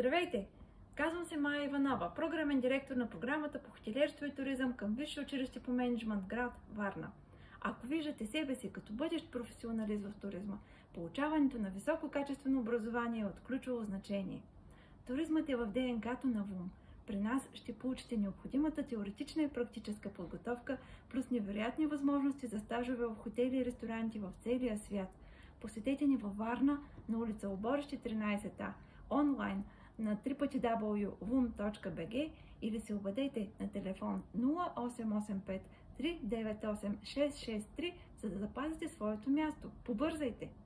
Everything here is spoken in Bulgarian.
Здравейте! Казвам се Майя Иванова, програмен директор на програмата по хотелиерство и туризъм към Висше училище по мениджмънт град Варна. Ако виждате себе си като бъдещ професионалист в туризма, получаването на висококачествено образование е от ключово значение. Туризмът е в ДНК-то на ВУМ. При нас ще получите необходимата теоретична и практическа подготовка, плюс невероятни възможности за стажове в хотели и ресторанти в целия свят. Посетете ни във Варна на улица Оборище 13А, онлайн на www.vum.bg или се обадете на телефон 0885 398 663, за да запазите своето място. Побързайте!